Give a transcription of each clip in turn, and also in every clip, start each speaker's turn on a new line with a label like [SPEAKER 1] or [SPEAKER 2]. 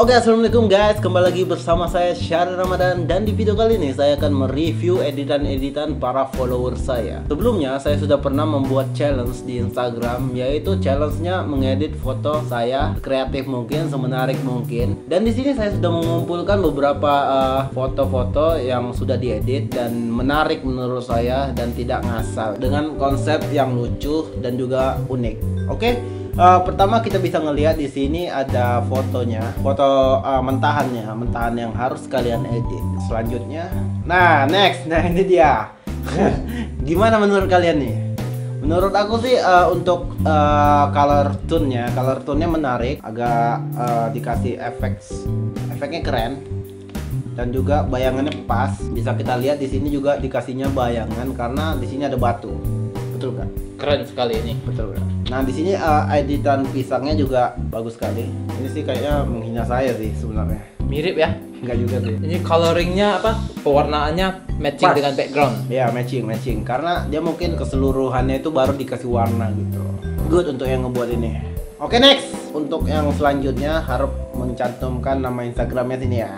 [SPEAKER 1] Oke, assalamualaikum guys, kembali lagi bersama saya Syahrir Ramadan. Dan di video kali ini saya akan mereview editan-editan para follower saya. Sebelumnya saya sudah pernah membuat challenge di Instagram, yaitu challenge-nya mengedit foto saya kreatif mungkin, semenarik mungkin. Dan di sini saya sudah mengumpulkan beberapa foto-foto yang sudah diedit dan menarik menurut saya dan tidak ngasal, dengan konsep yang lucu dan juga unik. Oke. Pertama kita bisa ngelihat di sini ada fotonya, foto mentahan yang harus kalian edit. Selanjutnya, nah ini dia. Gimana menurut kalian nih? Menurut aku sih untuk color tone-nya menarik, agak dikasih efeknya keren dan juga bayangannya pas. Bisa kita lihat di sini juga dikasihnya bayangan karena di sini ada batu. Betul kan?
[SPEAKER 2] Keren sekali ini.
[SPEAKER 1] Betul kan? Nah di sini editan pisangnya juga bagus sekali. Ini sih kayaknya menghina saya sih sebenarnya.
[SPEAKER 2] Mirip ya?
[SPEAKER 1] Enggak juga sih.
[SPEAKER 2] Ini coloringnya apa? Pewarnaannya matching
[SPEAKER 1] Pas.
[SPEAKER 2] dengan background.
[SPEAKER 1] Ya matching karena dia mungkin keseluruhannya itu baru dikasih warna gitu. Good untuk yang ngebuat ini. Oke, next. Untuk yang selanjutnya harap mencantumkan nama Instagramnya sini ya.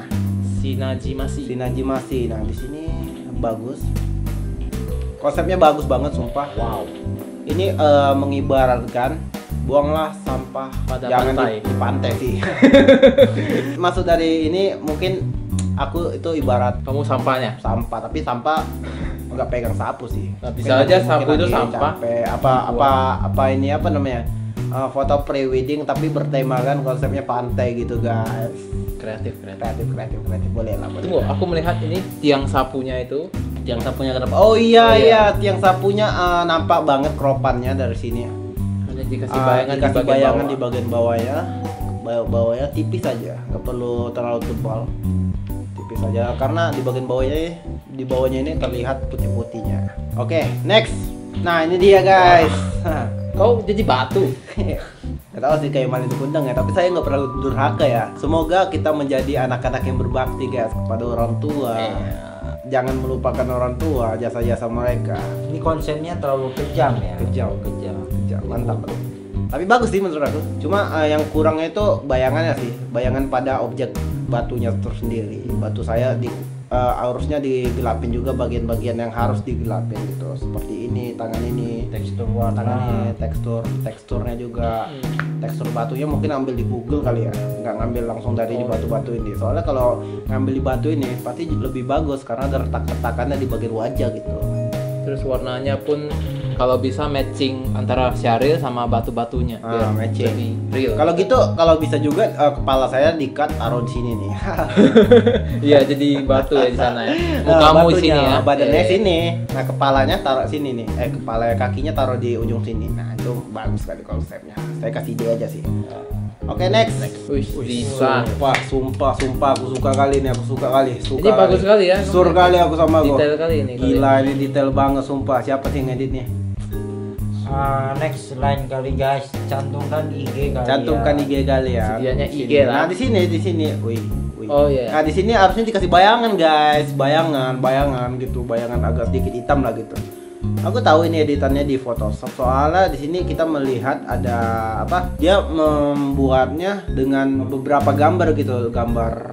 [SPEAKER 1] Sinajimasi. Nah di sini bagus. Konsepnya bagus banget sumpah.
[SPEAKER 2] Wow.
[SPEAKER 1] Ini mengibaratkan buanglah sampah
[SPEAKER 2] pada
[SPEAKER 1] jangan
[SPEAKER 2] pantai.
[SPEAKER 1] di pantai sih. Maksud dari ini mungkin aku itu ibarat
[SPEAKER 2] Kamu sampahnya.
[SPEAKER 1] sampah, tapi sampah nggak pegang sapu sih.
[SPEAKER 2] Nah, bisa aja sapu itu
[SPEAKER 1] lagi
[SPEAKER 2] sampah.
[SPEAKER 1] capek. Apa namanya? Foto pre-wedding tapi bertemakan konsepnya pantai gitu guys.
[SPEAKER 2] Kreatif.
[SPEAKER 1] Kreatif boleh lah.
[SPEAKER 2] Tunggu, aku melihat ini tiang sapunya itu.
[SPEAKER 1] Tiang sapunya kenapa? Oh iya, tiang sapunya nampak banget kropannya dari sini.
[SPEAKER 2] Hanya dikasih bayangan,
[SPEAKER 1] dikasih
[SPEAKER 2] di
[SPEAKER 1] bayangan di
[SPEAKER 2] bawah.
[SPEAKER 1] bagian bawahnya. Bawahnya tipis aja, nggak perlu terlalu tebal. Tipis aja karena di bagian bawahnya ini terlihat putih-putihnya. Oke, next. Nah, ini dia guys.
[SPEAKER 2] Kau jadi batu.
[SPEAKER 1] Gak tahu sih kayak maling kundang ya, tapi saya nggak pernah durhaka ya. Semoga kita menjadi anak-anak yang berbakti guys kepada orang tua. Jangan melupakan orang tua, jasa-jasa mereka.
[SPEAKER 3] Ini konsepnya terlalu kejam ya.
[SPEAKER 1] Kejam. Mantap. Tapi bagus sih menurut aku. Cuma yang kurangnya itu bayangannya sih, bayangan pada objek batunya tersendiri. Batu saya harusnya digelapin juga bagian-bagian yang harus digelapin gitu. Seperti ini, tangan ini,
[SPEAKER 3] Tekstur warna.
[SPEAKER 1] tangannya, teksturnya juga. Tekstur batunya mungkin ambil di Google kali ya, nggak ngambil langsung dari di batu-batu ini. Soalnya kalau ngambil di batu ini pasti lebih bagus karena ada retak-retakannya di bagian wajah gitu.
[SPEAKER 2] Terus warnanya pun kalau bisa matching antara Syahrir sama batu-batunya. Biar
[SPEAKER 1] Matching.
[SPEAKER 2] lebih real.
[SPEAKER 1] Kalau gitu, kalau bisa juga kepala saya di-cut taruh di sini nih.
[SPEAKER 2] Iya, jadi batu ya di sana ya. Mukamu di sini ya.
[SPEAKER 1] Badannya
[SPEAKER 2] Iya.
[SPEAKER 1] sini. Nah, kepalanya taruh sini nih. Kepala kakinya taruh di ujung sini. Nah, itu bagus sekali konsepnya. Saya kasih ide aja sih. Oke, next.
[SPEAKER 2] Wih, bisa.
[SPEAKER 1] Sumpah aku suka kali nih,
[SPEAKER 2] Ini bagus sekali ya.
[SPEAKER 1] Sur kali aku sama aku.
[SPEAKER 2] Detail kali ini.
[SPEAKER 1] Gila, ini detail banget sumpah. Siapa sih yang ngeditnya?
[SPEAKER 3] Next line kali guys, cantumkan IG kali.
[SPEAKER 1] Cantumkan
[SPEAKER 3] ya.
[SPEAKER 1] IG kalian.
[SPEAKER 2] Sedianya
[SPEAKER 1] Sini.
[SPEAKER 2] IG lah.
[SPEAKER 1] Nah, di sini. Wih.
[SPEAKER 2] Oh iya.
[SPEAKER 1] Nah, di sini harusnya dikasih bayangan, guys. Bayangan gitu, bayangan agak sedikit hitam lah gitu. Aku tahu ini editannya di Photoshop. Soalnya di sini kita melihat ada apa? Dia membuatnya dengan beberapa gambar gitu, gambar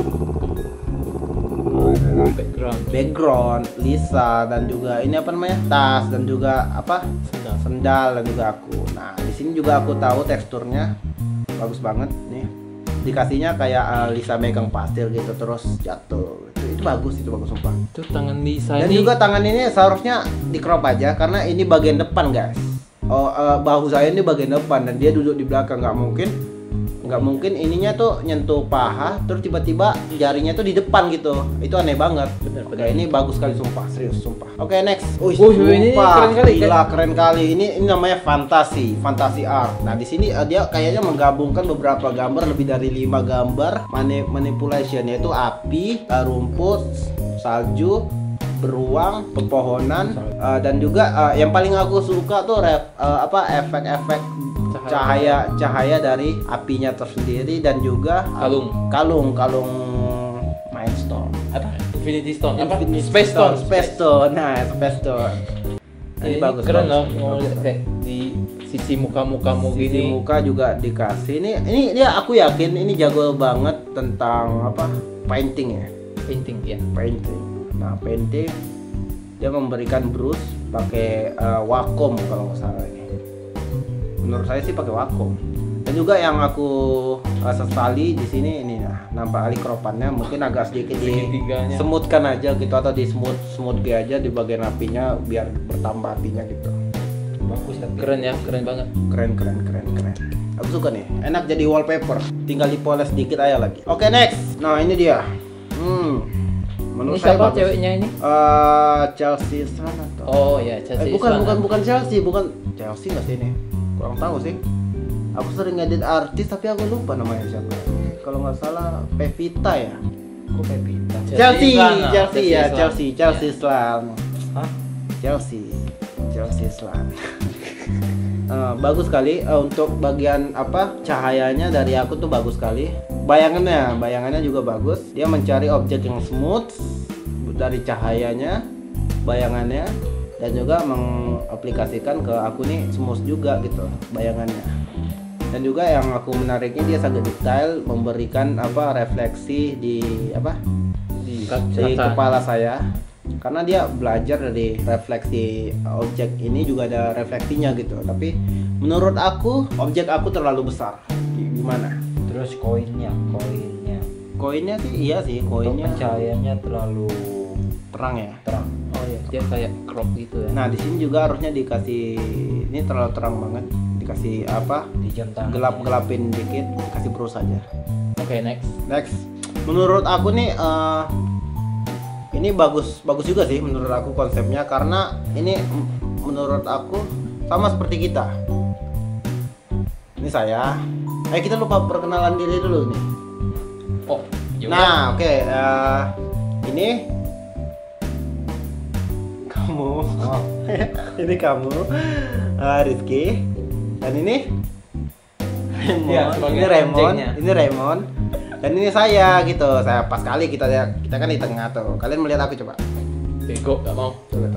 [SPEAKER 1] background, Lisa dan juga ini apa namanya? Tas dan juga apa? Sendal dan juga aku. Nah, di sini juga aku tahu teksturnya bagus banget nih. Dikasihnya kayak Lisa megang pastel gitu terus jatuh. Itu bagus sumpah.
[SPEAKER 2] Itu tangan Lisa
[SPEAKER 1] Dan
[SPEAKER 2] ini.
[SPEAKER 1] juga tangan ini seharusnya di crop aja karena ini bagian depan guys. Bahu saya ini bagian depan dan dia duduk di belakang, nggak mungkin ininya tuh nyentuh paha terus tiba-tiba jarinya tuh di depan gitu. Itu aneh banget.
[SPEAKER 2] Bener.
[SPEAKER 1] Ini bagus sekali sumpah, serius sumpah. Oke, next.
[SPEAKER 2] Ini keren kali.
[SPEAKER 1] Gila, keren kali. Ini namanya fantasy art. Nah, di sini dia kayaknya menggabungkan beberapa gambar, lebih dari 5 gambar manipulation, yaitu api, rumput, salju, beruang, pepohonan, dan juga yang paling aku suka tuh efek-efek cahaya dari apinya tersendiri dan juga kalung Mindstorm.
[SPEAKER 2] Apa? Infinity Stone. Apa?
[SPEAKER 1] Infinity
[SPEAKER 2] Space Stone.
[SPEAKER 1] Nah, Space Stone. Ini bagus.
[SPEAKER 2] Keren
[SPEAKER 1] bagus,
[SPEAKER 2] loh.
[SPEAKER 1] bagus.
[SPEAKER 2] Mau lihat kayak di sisi muka-mukamu
[SPEAKER 1] Sisi
[SPEAKER 2] gini.
[SPEAKER 1] muka juga dikasih. Ini dia, aku yakin ini jago banget tentang apa? Painting ya.
[SPEAKER 2] Painting ya.
[SPEAKER 1] Painting. Nah, painting dia memberikan brush pakai Wacom kalau nggak salah ini. Menurut saya sih pakai Wacom. Dan juga yang aku sesali di sini ini, nah, nampak ali kropannya mungkin agak sedikit
[SPEAKER 2] Segitiganya.
[SPEAKER 1] disemutkan aja gitu, atau di smooth aja di bagian apinya biar bertambah apinya gitu.
[SPEAKER 3] Bagus tapi.
[SPEAKER 2] Keren ya, keren banget.
[SPEAKER 1] Keren. Aku suka nih, enak jadi wallpaper. Tinggal dipoles dikit aja lagi. Oke, next. Nah, ini dia. Menurut
[SPEAKER 2] Ini
[SPEAKER 1] saya
[SPEAKER 2] siapa
[SPEAKER 1] bagus.
[SPEAKER 2] ceweknya ini?
[SPEAKER 1] Chelsea Islan atau
[SPEAKER 2] Oh ya, Chelsea
[SPEAKER 1] bukan
[SPEAKER 2] Islan.
[SPEAKER 1] Chelsea, bukan Chelsea nggak sih ini? Kurang tahu sih. Aku sering ngedit artis tapi aku lupa namanya siapa. Kalau nggak salah Pevita ya.
[SPEAKER 3] Kok Pepita?
[SPEAKER 1] Chelsea
[SPEAKER 2] Islan, nah.
[SPEAKER 1] ya,
[SPEAKER 2] Islan.
[SPEAKER 1] Chelsea
[SPEAKER 2] Ya.
[SPEAKER 1] Islan.
[SPEAKER 3] Hah?
[SPEAKER 1] Chelsea Islan. Bagus sekali untuk bagian apa cahayanya dari aku tuh bagus sekali. Bayangannya juga bagus. Dia mencari objek yang smooth dari cahayanya, bayangannya, dan juga mengaplikasikan ke aku nih smooth juga gitu bayangannya. Dan juga yang aku menariknya dia sangat detail, memberikan apa refleksi di apa di
[SPEAKER 2] Kaca.
[SPEAKER 1] kepala saya. Karena dia belajar dari refleksi objek ini juga ada refleksinya gitu. Tapi menurut aku objek aku terlalu besar. Gimana?
[SPEAKER 3] Terus koinnya.
[SPEAKER 1] Koinnya sih iya sih,
[SPEAKER 3] Untuk
[SPEAKER 1] koinnya
[SPEAKER 3] pencahayaannya terlalu
[SPEAKER 1] terang ya.
[SPEAKER 3] terang.
[SPEAKER 2] Oh ya, dia kayak crop gitu ya.
[SPEAKER 1] Nah, di sini juga harusnya dikasih, ini terlalu terang banget. Dikasih apa?
[SPEAKER 3] Di jam tangan.
[SPEAKER 1] Gelap-gelapin dikit, dikasih brush aja.
[SPEAKER 2] Oke, next.
[SPEAKER 1] Next. Menurut aku nih ini bagus juga sih menurut aku konsepnya, karena ini menurut aku sama seperti kita. Ini saya. Kita lupa perkenalan diri dulu nih.
[SPEAKER 2] Oh, yaudah.
[SPEAKER 1] Nah, oke. Ini kamu.
[SPEAKER 3] Oh,
[SPEAKER 1] Ini kamu, Rizky. Dan ini Raymond.
[SPEAKER 2] Ya, sebagai
[SPEAKER 1] Ini Raymond.
[SPEAKER 2] objeknya.
[SPEAKER 1] Ini Raymond. Dan ini saya gitu. Saya pas kali kita kan di tengah tuh. Kalian melihat aku coba.
[SPEAKER 2] Bego, gak mau.
[SPEAKER 1] Coba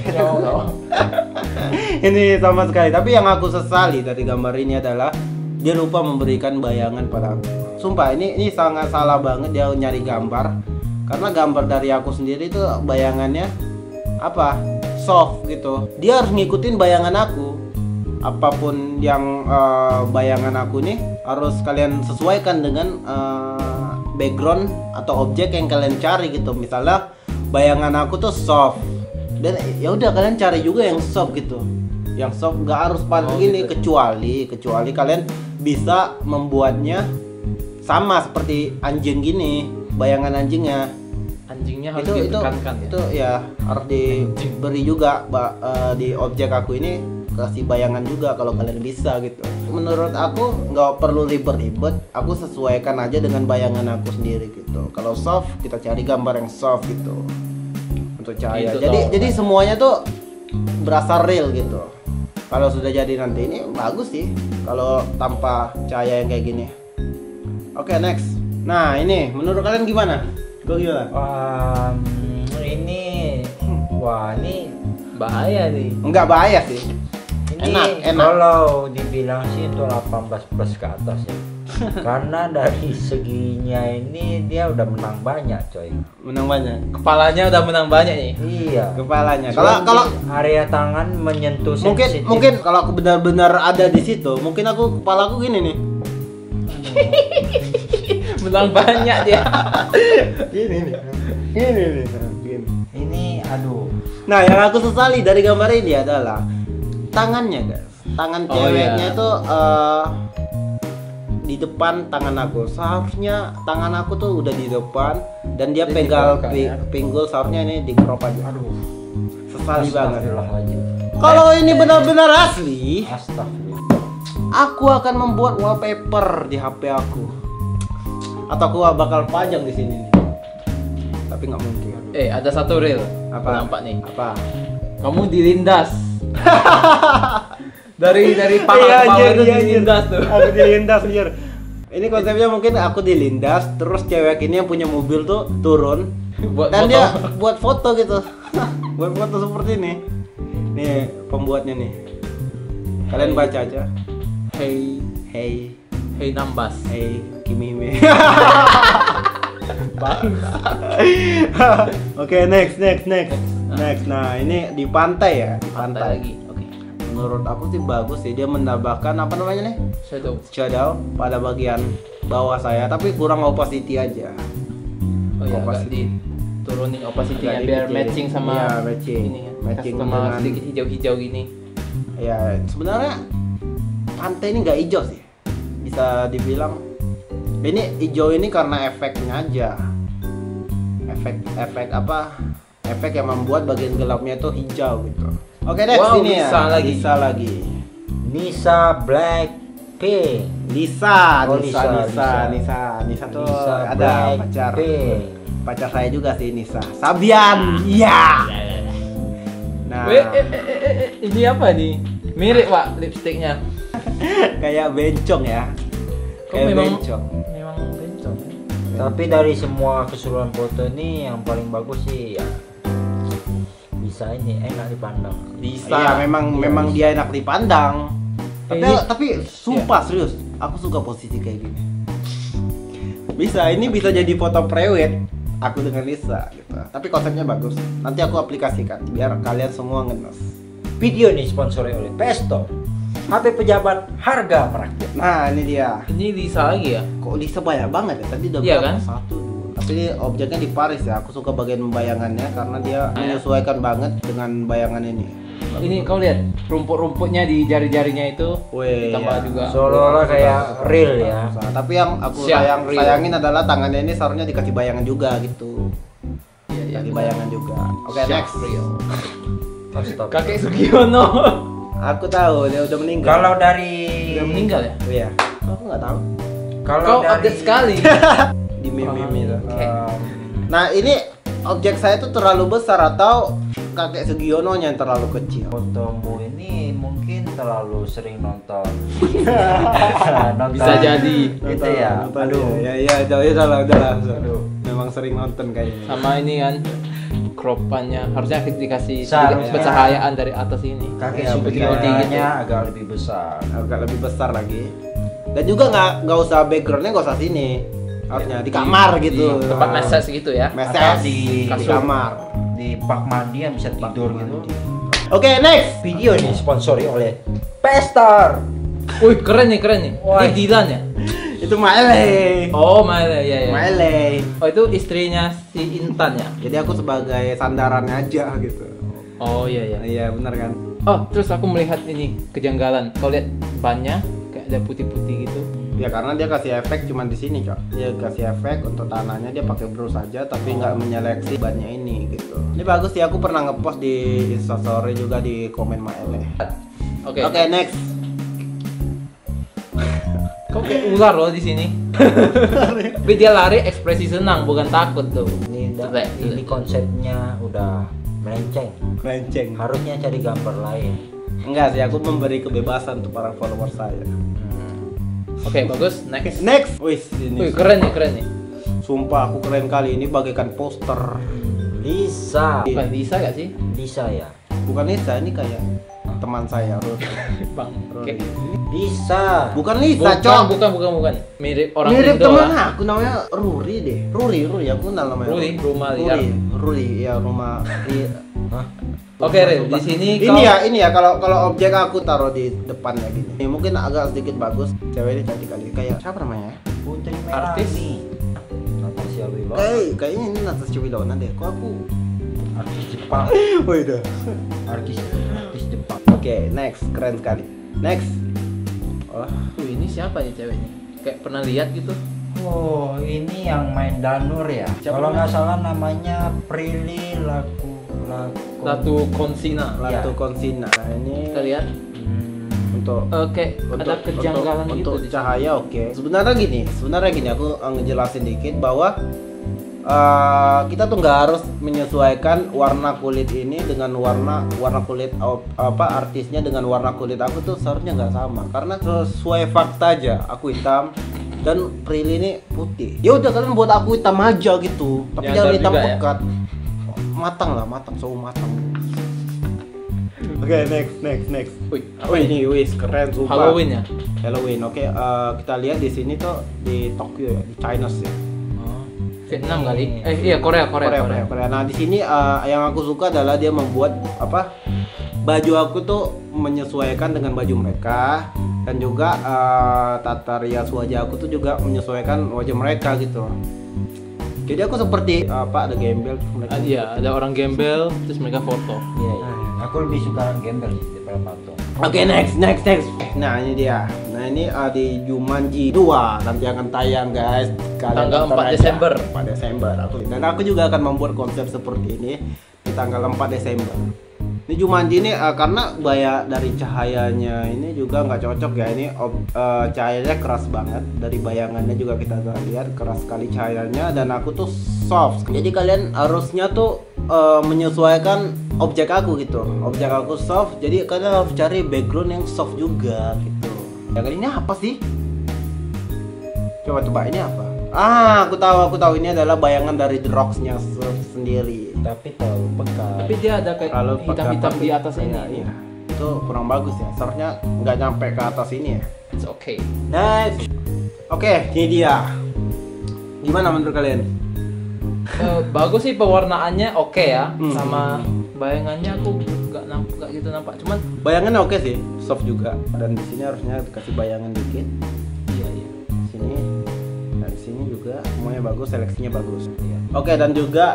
[SPEAKER 1] Ini sama sekali. Tapi yang aku sesali dari gambar ini adalah dia lupa memberikan bayangan pada aku. Sumpah ini sangat salah banget dia nyari gambar. Karena gambar dari aku sendiri itu bayangannya apa? Soft gitu. Dia harus ngikutin bayangan aku. Apapun yang bayangan aku nih harus kalian sesuaikan dengan background atau objek yang kalian cari gitu. Misalnya bayangan aku tuh soft, dan ya udah kalian cari juga yang soft gitu. Yang soft nggak harus pada gini
[SPEAKER 2] gitu.
[SPEAKER 1] kecuali kalian bisa membuatnya sama seperti anjing gini, bayangan anjingnya.
[SPEAKER 2] Anjingnya harus
[SPEAKER 1] itu
[SPEAKER 2] ditekankan ya.
[SPEAKER 1] itu ya harus diberi juga di objek aku ini, kasih bayangan juga kalau kalian bisa gitu. Menurut aku nggak perlu ribet-ribet, aku sesuaikan aja dengan bayangan aku sendiri gitu. Kalau soft kita cari gambar yang soft gitu untuk cahaya.
[SPEAKER 2] Gitu
[SPEAKER 1] Jadi
[SPEAKER 2] dong.
[SPEAKER 1] semuanya tuh berasa real gitu. Kalau sudah jadi nanti ini bagus sih kalau tanpa cahaya yang kayak gini. Oke, next. Nah, ini menurut kalian gimana? Gue gimana?
[SPEAKER 3] Ini wah, ini
[SPEAKER 2] Bahaya nih.
[SPEAKER 1] Enggak bahaya sih.
[SPEAKER 3] ini
[SPEAKER 1] Enak.
[SPEAKER 3] kalau dibilang sih itu 18 plus ke atas ya. Karena dari seginya ini dia udah menang banyak, coy.
[SPEAKER 1] Menang banyak.
[SPEAKER 2] Kepalanya udah menang banyak nih.
[SPEAKER 3] Iya.
[SPEAKER 1] Kepalanya.
[SPEAKER 3] Cuman
[SPEAKER 1] Kalau
[SPEAKER 3] di area tangan menyentuh sensitif.
[SPEAKER 1] mungkin kalau aku benar-benar ada di situ, mungkin aku kepalaku gini nih.
[SPEAKER 2] Menang banyak dia.
[SPEAKER 1] Gini nih. Gini.
[SPEAKER 3] Ini aduh.
[SPEAKER 1] Nah, yang aku sesali dari gambar ini adalah tangannya, guys. Tangan
[SPEAKER 2] Oh,
[SPEAKER 1] ceweknya
[SPEAKER 2] iya.
[SPEAKER 1] itu di depan tangan aku. Seharusnya tangan aku tuh udah di depan dan dia
[SPEAKER 2] Jadi
[SPEAKER 1] pegang
[SPEAKER 2] dikerokan, ya?
[SPEAKER 1] pinggul, seharusnya ini dikerop aja.
[SPEAKER 3] Aduh.
[SPEAKER 1] Sesali banget.
[SPEAKER 3] Astagfirullahaladzim.
[SPEAKER 1] Kalau ini benar-benar asli,
[SPEAKER 3] Astagfirullah.
[SPEAKER 1] aku akan membuat wallpaper di HP aku. Atau aku bakal pajang di sini nih. Tapi nggak mungkin.
[SPEAKER 2] Ada satu reel.
[SPEAKER 1] Apa?
[SPEAKER 2] Aku nampak nih.
[SPEAKER 1] Apa?
[SPEAKER 2] Kamu dilindas. dari paha
[SPEAKER 1] Iya,
[SPEAKER 2] ke bawah
[SPEAKER 1] anjir,
[SPEAKER 2] itu
[SPEAKER 1] iya, anjir.
[SPEAKER 2] dilindas tuh.
[SPEAKER 1] Aku dilindas, anjir. Ini konsepnya mungkin aku dilindas, terus cewek ini yang punya mobil tuh turun
[SPEAKER 2] Buat
[SPEAKER 1] dan
[SPEAKER 2] foto.
[SPEAKER 1] dia buat foto gitu. Buat foto seperti ini. Nih pembuatnya nih. Kalian baca aja.
[SPEAKER 2] Hey
[SPEAKER 1] Hey,
[SPEAKER 2] Nambas.
[SPEAKER 1] hey, Kimime. Oke, next. Nah, ini di pantai ya, di
[SPEAKER 2] Pantai
[SPEAKER 1] pantai.
[SPEAKER 2] lagi. Oke.
[SPEAKER 1] Menurut aku sih bagus sih, dia menambahkan apa namanya nih?
[SPEAKER 2] Shadow.
[SPEAKER 1] Pada bagian bawah saya, tapi kurang opacity aja.
[SPEAKER 2] Oh ya, agak
[SPEAKER 1] Opacity.
[SPEAKER 2] diturunin opacity-nya
[SPEAKER 1] Agak
[SPEAKER 2] biar
[SPEAKER 1] dikecilin.
[SPEAKER 2] matching sama
[SPEAKER 1] Iya, matching.
[SPEAKER 2] ini ya.
[SPEAKER 1] Matching
[SPEAKER 2] Sama
[SPEAKER 1] dengan-
[SPEAKER 2] sedikit hijau-hijau gini.
[SPEAKER 1] Ya, sebenarnya pantai ini nggak hijau sih. Bisa dibilang ini hijau ini karena efeknya aja. Efek apa? Efek yang membuat bagian gelapnya itu hijau gitu. Oke, next
[SPEAKER 2] Wow,
[SPEAKER 1] ini
[SPEAKER 2] Lisa
[SPEAKER 1] ya.
[SPEAKER 2] lagi.
[SPEAKER 1] Lisa lagi.
[SPEAKER 3] Nisa Blackpink.
[SPEAKER 1] Lisa
[SPEAKER 3] Oh,
[SPEAKER 1] Nisa tuh
[SPEAKER 3] Nisa
[SPEAKER 1] ada pacar.
[SPEAKER 3] Blackpink.
[SPEAKER 1] Pacar saya juga sih Nisa. Sabian. Iya. Nah,
[SPEAKER 2] Ini apa nih? Mirip Pak lipstiknya.
[SPEAKER 1] kayak bencong ya.
[SPEAKER 2] Kok
[SPEAKER 1] Kayak
[SPEAKER 2] memang
[SPEAKER 1] bencong.
[SPEAKER 2] bencong.
[SPEAKER 3] Tapi dari semua keseluruhan foto ini yang paling bagus sih ya bisa ini enak dipandang.
[SPEAKER 1] Bisa,
[SPEAKER 2] Iya.
[SPEAKER 1] memang dia enak dipandang. Tapi
[SPEAKER 2] Iya.
[SPEAKER 1] sumpah serius, aku suka posisi kayak gini. Ini bisa jadi foto prewed aku dengan Lisa gitu. Tapi konsepnya bagus. Nanti aku aplikasikan biar kalian semua ngenes.
[SPEAKER 3] Video ini sponsori oleh Pesto. HP pejabat harga merakyat.
[SPEAKER 1] Nah, ini dia.
[SPEAKER 2] Ini Lisa lagi ya?
[SPEAKER 1] Kok Lisa banyak banget ya? Tadi udah
[SPEAKER 2] Iya
[SPEAKER 1] berapa?
[SPEAKER 2] kan?
[SPEAKER 1] Satu, dua. Tapi ini objeknya di Paris ya. Aku suka bagian bayangannya karena dia menyesuaikan banget dengan bayangan ini.
[SPEAKER 2] Ini kau lihat rumput-rumputnya di jari-jarinya itu
[SPEAKER 1] Weh,
[SPEAKER 2] ditambah
[SPEAKER 1] iya.
[SPEAKER 2] juga.
[SPEAKER 3] Seolah-olah kayak real ya.
[SPEAKER 1] Tapi yang aku
[SPEAKER 2] Siap, real.
[SPEAKER 1] sayangin adalah tangannya ini seharusnya dikasih bayangan juga gitu.
[SPEAKER 2] Iya,
[SPEAKER 1] Dikasih bayangan juga. Oke, next.
[SPEAKER 3] Astaga.
[SPEAKER 2] Kakek Sugiono.
[SPEAKER 1] Aku tahu dia udah meninggal.
[SPEAKER 3] Kalau dari
[SPEAKER 2] Udah meninggal ya?
[SPEAKER 1] Oh iya. Aku nggak tahu.
[SPEAKER 3] Kalau
[SPEAKER 2] Kau
[SPEAKER 3] dari
[SPEAKER 2] update sekali.
[SPEAKER 1] Di meme itu.
[SPEAKER 2] Oke.
[SPEAKER 1] Nah, ini objek saya tuh terlalu besar atau kakek Sugiono yang terlalu kecil?
[SPEAKER 3] fotomu ini mungkin terlalu sering nonton.
[SPEAKER 2] Bisa jadi.
[SPEAKER 3] Gitu ya.
[SPEAKER 1] Aduh. Ya, udahlah.
[SPEAKER 3] Aduh.
[SPEAKER 1] Memang sering nonton kayaknya.
[SPEAKER 2] Sama ini kan cropannya harusnya dikasih
[SPEAKER 3] Seharusnya.
[SPEAKER 2] sedikit pencahayaan dari atas ini.
[SPEAKER 3] Kaki
[SPEAKER 1] Ya,
[SPEAKER 3] Sugiono-nya agak lebih besar.
[SPEAKER 1] Agak lebih besar lagi. Dan juga nggak usah backgroundnya nggak usah sini. Harusnya di kamar gitu.
[SPEAKER 2] Di tempat massage gitu ya.
[SPEAKER 1] Meses
[SPEAKER 3] Atau
[SPEAKER 1] di
[SPEAKER 2] kasur.
[SPEAKER 1] kamar.
[SPEAKER 3] Di bak mandi yang bisa tidur gitu.
[SPEAKER 1] Oke, next.
[SPEAKER 3] Video ini sponsori oleh Pestar.
[SPEAKER 2] Wih, keren nih.
[SPEAKER 3] Wah.
[SPEAKER 2] Ini Dilan ya?
[SPEAKER 1] Itu Maele.
[SPEAKER 2] Oh, Maele ya.
[SPEAKER 1] Maele.
[SPEAKER 2] Oh, itu istrinya si Intan ya?
[SPEAKER 1] Jadi aku sebagai sandarannya aja gitu.
[SPEAKER 2] Oh iya.
[SPEAKER 1] Iya, benar kan?
[SPEAKER 2] Oh, terus aku melihat ini kejanggalan. Kau lihat bannya kayak ada putih-putih gitu.
[SPEAKER 1] Ya karena dia kasih efek cuma di sini, Cok. Dia kasih efek untuk tanahnya dia pakai brush saja tapi nggak menyeleksi bannya ini gitu. Ini bagus sih, aku pernah ngepost di Instastory juga di komen Maele.
[SPEAKER 2] Oke.
[SPEAKER 1] Oke, next.
[SPEAKER 2] Kau kayak ular loh di sini. Tapi dia lari ekspresi senang, bukan takut tuh.
[SPEAKER 3] Ini konsepnya udah melenceng.
[SPEAKER 1] Renceng.
[SPEAKER 3] Harusnya cari gambar lain.
[SPEAKER 1] Enggak sih, aku memberi kebebasan untuk para follower saya.
[SPEAKER 2] Oke, bagus. Next.
[SPEAKER 1] Next. Wih, ini.
[SPEAKER 2] Wih, keren nih.
[SPEAKER 1] Sumpah aku keren kali ini bagaikan poster.
[SPEAKER 3] Lisa.
[SPEAKER 2] Bukan bisa gak sih?
[SPEAKER 3] Lisa ya.
[SPEAKER 1] Bukan Lisa, ini kayak teman saya, Rudi.
[SPEAKER 2] Bang. Oke.
[SPEAKER 3] Lisa.
[SPEAKER 1] Bukan Lisa, Cok.
[SPEAKER 2] Bukan. Mirip orang
[SPEAKER 1] Mirip
[SPEAKER 2] Indo
[SPEAKER 1] teman
[SPEAKER 2] lah.
[SPEAKER 1] aku namanya Ruri deh. Ruri, aku kenal namanya.
[SPEAKER 2] Ruri, rumah liar.
[SPEAKER 1] Ruri, ya rumah
[SPEAKER 3] Hah?
[SPEAKER 2] Oke, Rin, di sini
[SPEAKER 1] Ini ya kalau objek aku taruh di depannya gini. Ini mungkin agak sedikit bagus. Cewek ini cantik kali. Kayak siapa namanya?
[SPEAKER 3] Putri
[SPEAKER 2] Artis.
[SPEAKER 3] Melani. Natasha Wilona.
[SPEAKER 1] Kayaknya ini Natasha Wilona deh. Kok aku?
[SPEAKER 3] Artis Jepang.
[SPEAKER 1] Oh iya.
[SPEAKER 3] Artis Jepang.
[SPEAKER 1] Oke, next. Keren sekali. Next. Oh,
[SPEAKER 2] ini siapa nih ceweknya? Kayak pernah lihat gitu.
[SPEAKER 3] Oh, ini yang main Danur ya.
[SPEAKER 2] Siapa
[SPEAKER 3] Kalau nggak
[SPEAKER 2] namanya?
[SPEAKER 3] salah namanya Prilly
[SPEAKER 2] Latu Konsina.
[SPEAKER 1] Latu
[SPEAKER 3] Ya.
[SPEAKER 1] Konsina. Nah, ini
[SPEAKER 2] Kita lihat.
[SPEAKER 1] untuk
[SPEAKER 2] Oke, ada kejanggalan gitu.
[SPEAKER 1] untuk
[SPEAKER 2] di sini.
[SPEAKER 1] cahaya oke. Sebenarnya gini aku ngejelasin dikit bahwa kita tuh nggak harus menyesuaikan warna kulit ini dengan warna kulit artisnya dengan warna kulit aku tuh seharusnya nggak sama karena sesuai fakta aja aku hitam dan Prilly ini putih. Ya udah kalian buat aku hitam aja gitu, tapi
[SPEAKER 2] Nyadar
[SPEAKER 1] jangan hitam
[SPEAKER 2] juga ya?
[SPEAKER 1] pekat. Matang, so matang. Oke, next.
[SPEAKER 2] Wih, apa
[SPEAKER 1] Wih,
[SPEAKER 2] ini?
[SPEAKER 1] ini wis keren sumpah.
[SPEAKER 2] Halloween ya?
[SPEAKER 1] Halloween. Oke, kita lihat di sini tuh di Tokyo ya, di China sih.
[SPEAKER 2] Oh, Vietnam kali. Iya, Korea.
[SPEAKER 1] Korea. Nah, di sini yang aku suka adalah dia membuat apa? Baju aku tuh menyesuaikan dengan baju mereka dan juga tata rias wajah aku tuh juga menyesuaikan wajah mereka gitu. Jadi aku seperti apa ada gembel mereka.
[SPEAKER 2] Iya, ada orang gembel terus mereka foto.
[SPEAKER 1] Iya.
[SPEAKER 3] Aku lebih suka gembel sih daripada patung.
[SPEAKER 1] Oke, next. Nah, ini dia. Nah, ini di Jumanji 2 nanti akan tayang, guys.
[SPEAKER 2] Tanggal
[SPEAKER 1] nonton
[SPEAKER 2] 4
[SPEAKER 1] aja.
[SPEAKER 2] Desember.
[SPEAKER 1] 4 Desember. Aku juga akan membuat konsep seperti ini di tanggal 4 Desember. Ini Jumanji ini karena dari cahayanya ini juga nggak cocok ya. Ini cahayanya keras banget. Dari bayangannya juga kita lihat keras sekali cahayanya dan aku tuh soft. Jadi kalian harusnya tuh menyesuaikan objek aku gitu. Objek aku soft. Jadi kalian harus cari background yang soft juga gitu. Yang ini apa sih? Coba tebak ini apa? Aku tahu ini adalah bayangan dari The Rocks-nya sendiri.
[SPEAKER 3] Tapi terlalu pekat.
[SPEAKER 2] Tapi dia ada kayak
[SPEAKER 1] Kalau
[SPEAKER 2] hitam-hitam
[SPEAKER 1] pekat
[SPEAKER 2] di
[SPEAKER 1] tapi-
[SPEAKER 2] atas ini.
[SPEAKER 1] Iya. Itu kurang bagus ya. Seharusnya nggak nyampe ke atas ini ya.
[SPEAKER 2] It's okay.
[SPEAKER 1] Next. Oke, ini dia. Gimana menurut kalian?
[SPEAKER 2] Bagus sih pewarnaannya oke ya.
[SPEAKER 1] Hmm.
[SPEAKER 2] Sama bayangannya aku nggak gitu nampak. Cuman
[SPEAKER 1] Bayangannya oke sih, soft juga. Dan di sini harusnya dikasih bayangan dikit.
[SPEAKER 2] iya.
[SPEAKER 1] Sini dan sini juga semuanya bagus, seleksinya bagus. Oke, dan juga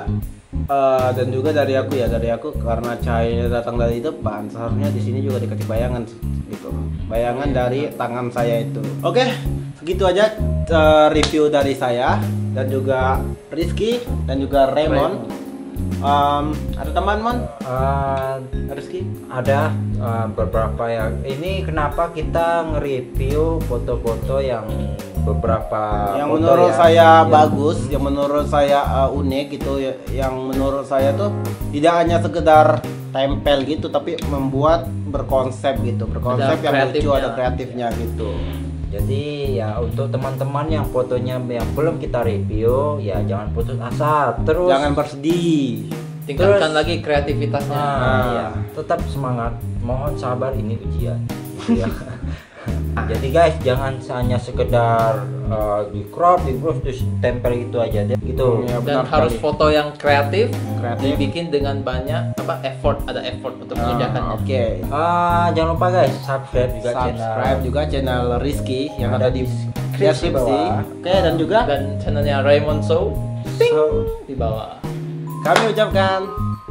[SPEAKER 1] dari aku karena cahayanya datang dari depan, seharusnya di sini juga dikasih bayangan gitu. Bayangan dari tangan saya itu. Oke, segitu aja review dari saya dan juga Rizky dan juga Raymond. Ada teman-teman? Rizky?
[SPEAKER 3] Ada beberapa ya. Ini kenapa kita nge-review foto-foto yang beberapa
[SPEAKER 1] Yang
[SPEAKER 3] foto
[SPEAKER 1] menurut
[SPEAKER 3] ya,
[SPEAKER 1] saya
[SPEAKER 3] yang-
[SPEAKER 1] bagus, yang menurut saya unik gitu, yang menurut saya tuh tidak hanya sekedar tempel gitu, tapi membuat berkonsep gitu, berkonsep
[SPEAKER 2] Ada
[SPEAKER 1] yang lucu,
[SPEAKER 2] kreatifnya.
[SPEAKER 1] ada kreatifnya gitu.
[SPEAKER 3] Jadi ya untuk teman-teman yang fotonya yang belum kita review ya jangan putus asa terus.
[SPEAKER 1] Jangan bersedih.
[SPEAKER 2] Tingkatkan
[SPEAKER 3] Terus-
[SPEAKER 2] lagi kreativitasnya.
[SPEAKER 3] Iya, tetap semangat. Mohon sabar, ini ujian. Gitu ya. Jadi guys, jangan hanya sekedar di crop terus tempel gitu aja deh. Gitu.
[SPEAKER 1] Ya,
[SPEAKER 2] Dan
[SPEAKER 1] benar
[SPEAKER 2] harus
[SPEAKER 1] sekali.
[SPEAKER 2] foto yang kreatif,
[SPEAKER 1] Kreatif.
[SPEAKER 2] dibikin dengan banyak effort untuk mengerjakannya.
[SPEAKER 1] Oke.
[SPEAKER 3] Jangan lupa guys, subscribe juga
[SPEAKER 1] Subscribe juga channel Rizky yang ada di
[SPEAKER 3] deskripsi
[SPEAKER 1] deskripsi.
[SPEAKER 3] bawah.
[SPEAKER 1] Oke, dan juga
[SPEAKER 2] Dan channelnya Raymond Show
[SPEAKER 1] so,
[SPEAKER 2] di bawah.
[SPEAKER 1] kami ucapkan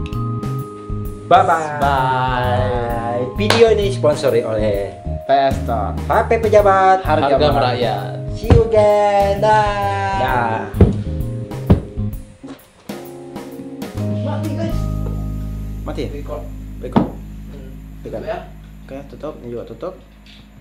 [SPEAKER 3] Bye bye.
[SPEAKER 1] bye.
[SPEAKER 3] Video ini disponsori oleh
[SPEAKER 1] PS Store.
[SPEAKER 3] HP Pejabat.
[SPEAKER 2] Harga merakyat.
[SPEAKER 3] See you again. Dah.
[SPEAKER 1] Dah. Mati ya?
[SPEAKER 2] Record.
[SPEAKER 1] Record.
[SPEAKER 2] Hmm.
[SPEAKER 1] Record.
[SPEAKER 2] Ya.
[SPEAKER 1] Oke, tutup. Ini juga tutup.